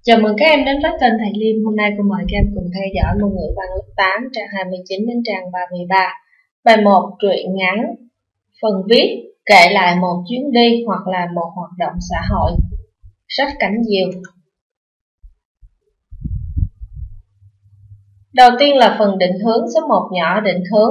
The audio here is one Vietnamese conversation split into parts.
Chào mừng các em đến với kênh Thầy Liêm. Hôm nay cô mời các em cùng theo dõi môn ngữ văn lớp 8 trang 29 đến trang 33. Bài 1 truyện ngắn. Phần viết kể lại một chuyến đi hoặc là một hoạt động xã hội. Sách Cảnh Diều. Đầu tiên là phần định hướng, số 1 nhỏ định hướng.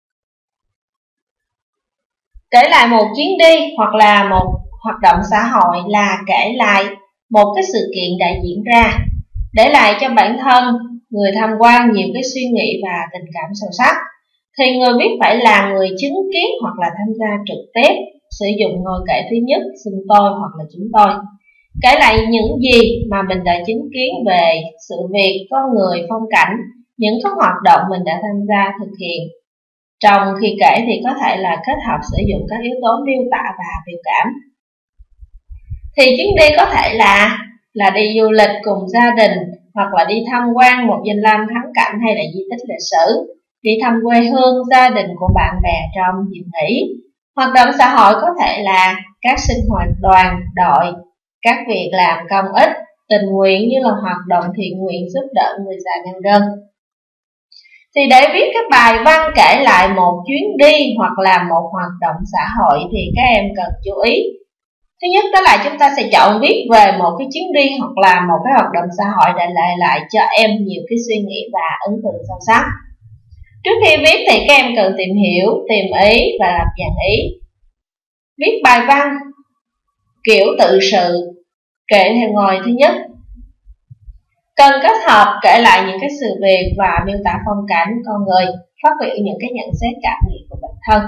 Kể lại một chuyến đi hoặc là một hoạt động xã hội là kể lại một cái sự kiện đã diễn ra, để lại cho bản thân người tham quan nhiều cái suy nghĩ và tình cảm sâu sắc. Thì người viết phải là người chứng kiến hoặc là tham gia trực tiếp, sử dụng ngôi kể thứ nhất xưng tôi hoặc là chúng tôi. Kể lại những gì mà mình đã chứng kiến về sự việc, con người, phong cảnh, những cái hoạt động mình đã tham gia thực hiện. Trong khi kể thì có thể là kết hợp sử dụng các yếu tố miêu tả và biểu cảm. Thì chuyến đi có thể là đi du lịch cùng gia đình, hoặc là đi tham quan một danh lam thắng cảnh hay là di tích lịch sử, đi thăm quê hương, gia đình của bạn bè trong dịp nghỉ. Hoạt động xã hội có thể là các sinh hoạt đoàn, đội, các việc làm công ích, tình nguyện như là hoạt động thiện nguyện giúp đỡ người già neo đơn. Thì để viết cái bài văn kể lại một chuyến đi hoặc là một hoạt động xã hội thì các em cần chú ý. Thứ nhất đó là chúng ta sẽ chọn viết về một cái chuyến đi hoặc là một cái hoạt động xã hội để lại cho em nhiều cái suy nghĩ và ấn tượng sâu sắc. Trước khi viết thì các em cần tìm hiểu, tìm ý và lập dàn ý. Viết bài văn kiểu tự sự, kể theo ngồi thứ nhất. Cần kết hợp kể lại những cái sự việc và miêu tả phong cảnh, con người, phát biểu những cái nhận xét cảm nghĩ của bản thân.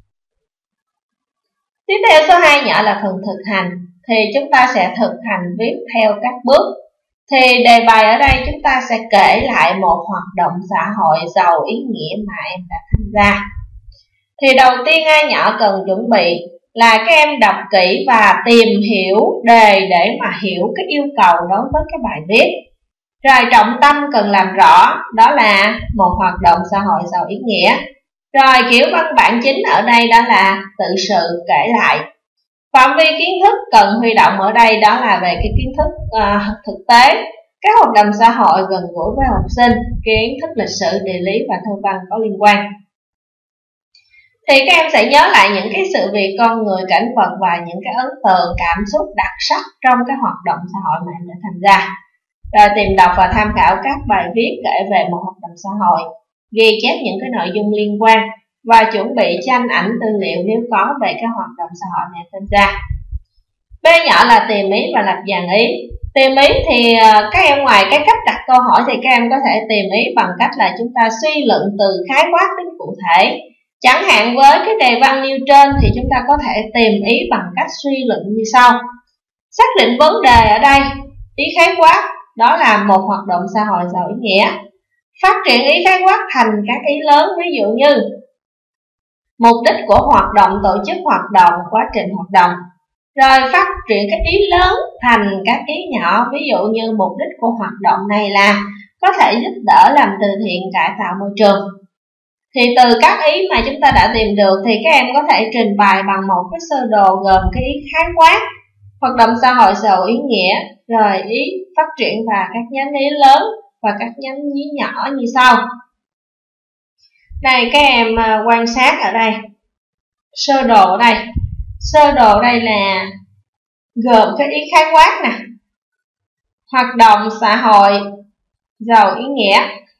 Tiếp theo số 2 nhỏ là phần thực hành. Thì chúng ta sẽ thực hành viết theo các bước. Thì đề bài ở đây chúng ta sẽ kể lại một hoạt động xã hội giàu ý nghĩa mà em đã tham gia. Thì đầu tiên ai nhỏ cần chuẩn bị là các em đọc kỹ và tìm hiểu đề để mà hiểu cái yêu cầu đối với cái bài viết. Rồi trọng tâm cần làm rõ đó là một hoạt động xã hội giàu ý nghĩa. Rồi kiểu văn bản chính ở đây đó là tự sự kể lại. Phạm vi kiến thức cần huy động ở đây đó là về cái kiến thức thực tế, các hoạt động xã hội gần gũi với học sinh, kiến thức lịch sử, địa lý và thơ văn có liên quan. Thì các em sẽ nhớ lại những cái sự việc, con người, cảnh vật và những cái ấn tượng, cảm xúc đặc sắc trong cái hoạt động xã hội mà em đã tham gia. Rồi tìm đọc và tham khảo các bài viết kể về một hoạt động xã hội, ghi chép những cái nội dung liên quan và chuẩn bị tranh ảnh tư liệu nếu có về cái hoạt động xã hội này tham gia. B nhỏ là tìm ý và lập dàn ý. Tìm ý thì các em ngoài cái cách đặt câu hỏi thì các em có thể tìm ý bằng cách là chúng ta suy luận từ khái quát đến cụ thể. Chẳng hạn với cái đề văn nêu trên thì chúng ta có thể tìm ý bằng cách suy luận như sau. Xác định vấn đề ở đây, ý khái quát đó là một hoạt động xã hội giàu ý nghĩa. Phát triển ý khái quát thành các ý lớn, ví dụ như mục đích của hoạt động, tổ chức hoạt động, quá trình hoạt động. Rồi phát triển các ý lớn thành các ý nhỏ, ví dụ như mục đích của hoạt động này là có thể giúp đỡ làm từ thiện, cải tạo môi trường. Thì từ các ý mà chúng ta đã tìm được thì các em có thể trình bày bằng một cái sơ đồ gồm cái ý khái quát, hoạt động xã hội giàu ý nghĩa, rồi ý phát triển và các nhánh ý lớn và các nhánh ý nhỏ như sau. Đây các em quan sát ở đây, sơ đồ ở đây. Sơ đồ đây là gồm cái ý khái quát nè, hoạt động xã hội giàu ý nghĩa.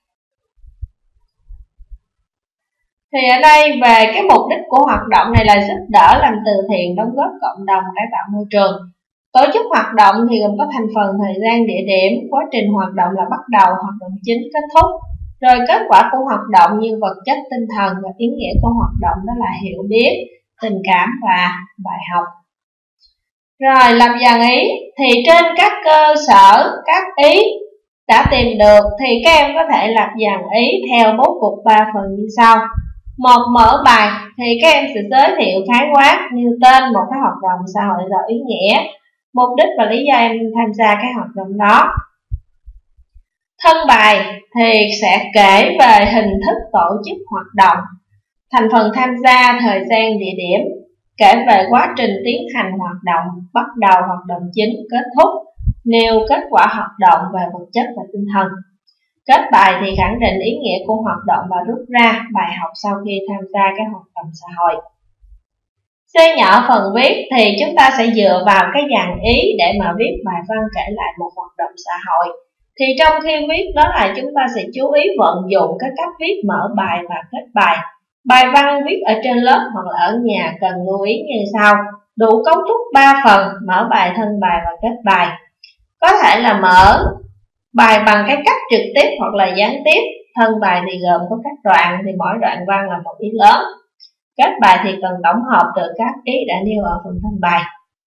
Thì ở đây về cái mục đích của hoạt động này là giúp đỡ làm từ thiện, đóng góp cộng đồng, cải tạo môi trường. Tổ chức hoạt động thì gồm có thành phần, thời gian, địa điểm, quá trình hoạt động là bắt đầu, hoạt động chính, kết thúc. Rồi kết quả của hoạt động như vật chất, tinh thần, và ý nghĩa của hoạt động đó là hiểu biết, tình cảm và bài học. Rồi lập dàn ý thì trên các cơ sở, các ý đã tìm được thì các em có thể lập dàn ý theo bố cục 3 phần như sau. Một, mở bài thì các em sẽ giới thiệu khái quát như tên một cái hoạt động xã hội giàu ý nghĩa, mục đích và lý do em tham gia cái hoạt động đó. Thân bài thì sẽ kể về hình thức tổ chức hoạt động, thành phần tham gia, thời gian, địa điểm, kể về quá trình tiến hành hoạt động, bắt đầu, hoạt động chính, kết thúc, nêu kết quả hoạt động về vật chất và tinh thần. Kết bài thì khẳng định ý nghĩa của hoạt động và rút ra bài học sau khi tham gia các hoạt động xã hội. C nhỏ phần viết thì chúng ta sẽ dựa vào cái dàn ý để mà viết bài văn kể lại một hoạt động xã hội. Thì trong khi viết đó là chúng ta sẽ chú ý vận dụng cái cách viết mở bài và kết bài. Bài văn viết ở trên lớp hoặc là ở nhà cần lưu ý như sau. Đủ cấu trúc 3 phần: mở bài, thân bài và kết bài. Có thể là mở bài bằng cái cách trực tiếp hoặc là gián tiếp. Thân bài thì gồm có các đoạn, thì mỗi đoạn văn là một ý lớn. Kết bài thì cần tổng hợp từ các ý đã nêu ở phần thân bài.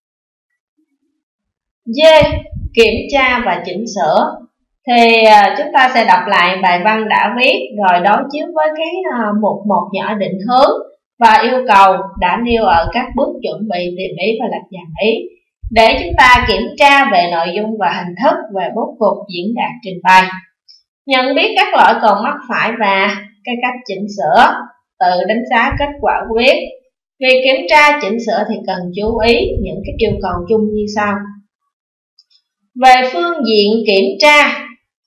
D. Kiểm tra và chỉnh sửa. Thì chúng ta sẽ đọc lại bài văn đã viết rồi đối chiếu với cái mục 1 nhỏ định hướng và yêu cầu đã nêu ở các bước chuẩn bị tìm ý và lập dàn ý, để chúng ta kiểm tra về nội dung và hình thức, về bố cục diễn đạt trình bày, nhận biết các lỗi còn mắc phải và cái cách chỉnh sửa, tự đánh giá kết quả của viết. Việc kiểm tra chỉnh sửa thì cần chú ý những cái yêu cầu chung như sau. Về phương diện kiểm tra,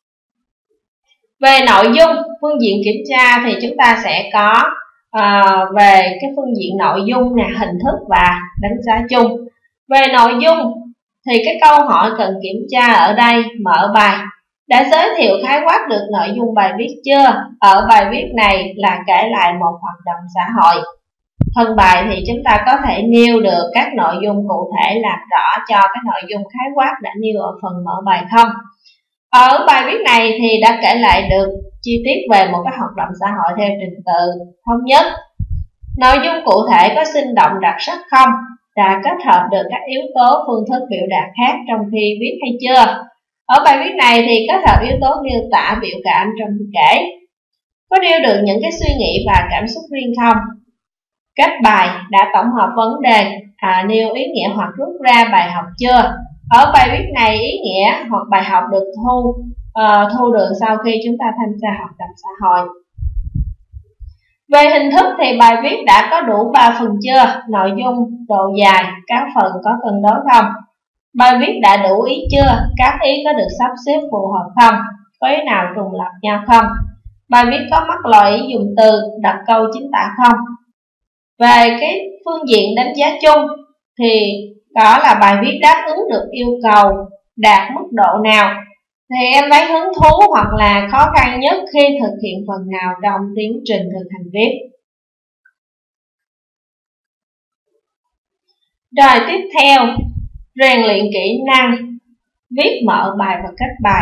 về nội dung, phương diện kiểm tra thì chúng ta sẽ có về cái phương diện nội dung nè, hình thức và đánh giá chung. Về nội dung thì cái câu hỏi cần kiểm tra ở đây: mở bài đã giới thiệu khái quát được nội dung bài viết chưa? Ở bài viết này là kể lại một hoạt động xã hội. Thân bài thì chúng ta có thể nêu được các nội dung cụ thể, làm rõ cho cái nội dung khái quát đã nêu ở phần mở bài không? Ở bài viết này thì đã kể lại được chi tiết về một cái hoạt động xã hội theo trình tự thống nhất. Nội dung cụ thể có sinh động đặc sắc không? Đã kết hợp được các yếu tố phương thức biểu đạt khác trong khi viết hay chưa? Ở bài viết này thì kết hợp yếu tố miêu tả biểu cảm trong khi kể. Có nêu được những cái suy nghĩ và cảm xúc riêng không? Kết bài đã tổng hợp vấn đề, nêu ý nghĩa hoặc rút ra bài học chưa? Ở bài viết này ý nghĩa hoặc bài học được thu được sau khi chúng ta tham gia hoạt động xã hội. Về hình thức thì bài viết đã có đủ 3 phần chưa? Nội dung, độ dài, các phần có cân đối không? Bài viết đã đủ ý chưa? Các ý có được sắp xếp phù hợp không? Có ý nào trùng lặp nhau không? Bài viết có mắc lỗi ý dùng từ, đặt câu chính tả không? Về cái phương diện đánh giá chung thì đó là bài viết đáp ứng được yêu cầu đạt mức độ nào, thì em thấy hứng thú hoặc là khó khăn nhất khi thực hiện phần nào trong tiến trình thực hành viết. Rồi tiếp theo, rèn luyện kỹ năng viết mở bài và kết bài.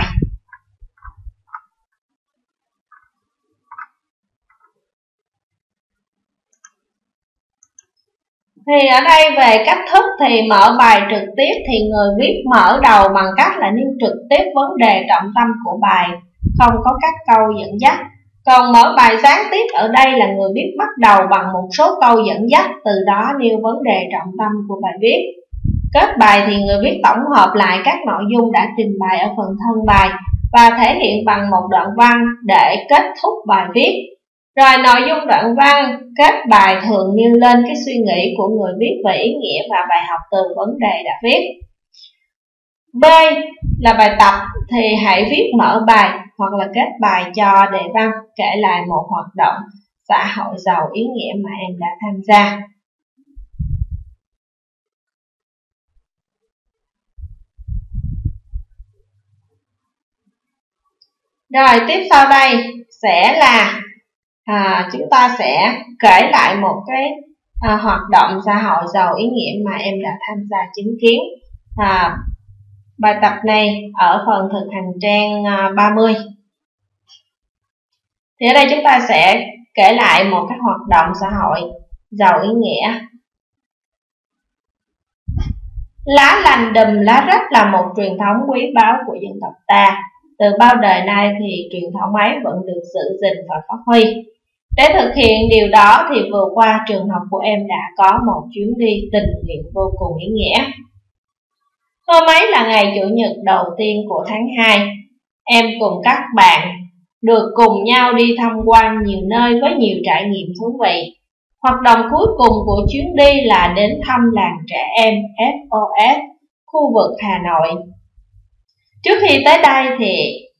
Thì ở đây về cách thức thì mở bài trực tiếp thì người viết mở đầu bằng cách là nêu trực tiếp vấn đề trọng tâm của bài, không có các câu dẫn dắt. Còn mở bài gián tiếp ở đây là người viết bắt đầu bằng một số câu dẫn dắt, từ đó nêu vấn đề trọng tâm của bài viết. Kết bài thì người viết tổng hợp lại các nội dung đã trình bày ở phần thân bài và thể hiện bằng một đoạn văn để kết thúc bài viết. Rồi nội dung đoạn văn kết bài thường nêu lên cái suy nghĩ của người viết về ý nghĩa và bài học từ vấn đề đã viết. B là bài tập thì hãy viết mở bài hoặc là kết bài cho đề văn kể lại một hoạt động xã hội giàu ý nghĩa mà em đã tham gia. Rồi tiếp sau đây sẽ là chúng ta sẽ kể lại một cái hoạt động xã hội giàu ý nghĩa mà em đã tham gia chứng kiến. Bài tập này ở phần thực hành trang 30. Thì ở đây chúng ta sẽ kể lại một cái hoạt động xã hội giàu ý nghĩa. Lá lành đùm lá rách là một truyền thống quý báu của dân tộc ta. Từ bao đời nay thì truyền thống ấy vẫn được giữ gìn và phát huy. Để thực hiện điều đó thì vừa qua trường học của em đã có một chuyến đi tình nguyện vô cùng ý nghĩa. Hôm ấy là ngày Chủ nhật đầu tiên của tháng 2. Em cùng các bạn được cùng nhau đi tham quan nhiều nơi với nhiều trải nghiệm thú vị. Hoạt động cuối cùng của chuyến đi là đến thăm làng trẻ em SOS, khu vực Hà Nội. Trước khi tới đây thì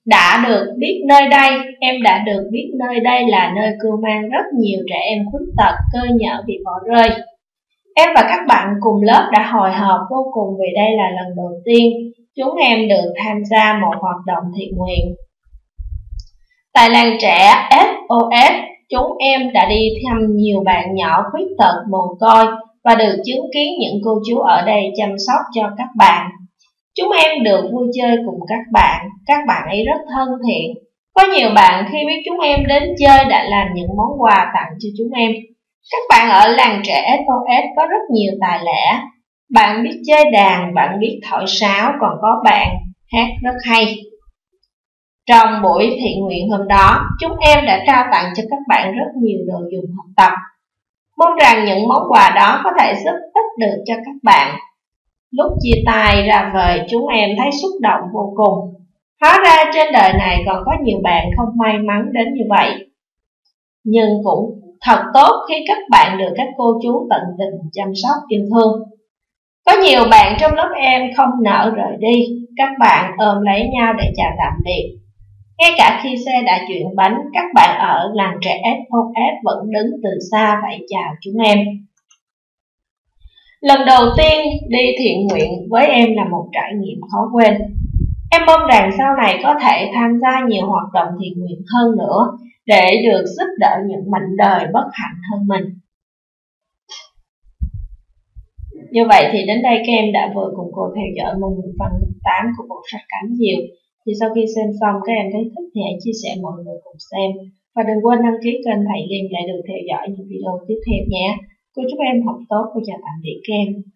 em đã được biết nơi đây là nơi cưu mang rất nhiều trẻ em khuyết tật, cơ nhở bị bỏ rơi. Em và các bạn cùng lớp đã hồi hộp vô cùng vì đây là lần đầu tiên chúng em được tham gia một hoạt động thiện nguyện. Tại làng trẻ SOS, chúng em đã đi thăm nhiều bạn nhỏ khuyết tật mồ côi và được chứng kiến những cô chú ở đây chăm sóc cho các bạn. Chúng em được vui chơi cùng các bạn ấy rất thân thiện. Có nhiều bạn khi biết chúng em đến chơi đã làm những món quà tặng cho chúng em. Các bạn ở làng trẻ SOS có rất nhiều tài lẻ. Bạn biết chơi đàn, bạn biết thổi sáo, còn có bạn hát rất hay. Trong buổi thiện nguyện hôm đó, chúng em đã trao tặng cho các bạn rất nhiều đồ dùng học tập. Mong rằng những món quà đó có thể giúp ích được cho các bạn. Lúc chia tay ra về, chúng em thấy xúc động vô cùng. Hóa ra trên đời này còn có nhiều bạn không may mắn đến như vậy. Nhưng cũng thật tốt khi các bạn được các cô chú tận tình chăm sóc yêu thương. Có nhiều bạn trong lớp em không nỡ rời đi. Các bạn ôm lấy nhau để chào tạm biệt. Ngay cả khi xe đã chuyển bánh, các bạn ở làng trẻ SOS vẫn đứng từ xa vẫy chào chúng em. Lần đầu tiên đi thiện nguyện với em là một trải nghiệm khó quên. Em mong rằng sau này có thể tham gia nhiều hoạt động thiện nguyện hơn nữa để được giúp đỡ những mảnh đời bất hạnh hơn mình. Như vậy thì đến đây các em đã vừa cùng cô theo dõi môn ngữ văn lớp 8 của bộ sách Cánh Diều. Thì sau khi xem xong các em thấy thích thì hãy chia sẻ mọi người cùng xem. Và đừng quên đăng ký kênh Thầy Liêm để được theo dõi những video tiếp theo nhé. Cô chúc em học tốt. Cô chào tạm biệt các em.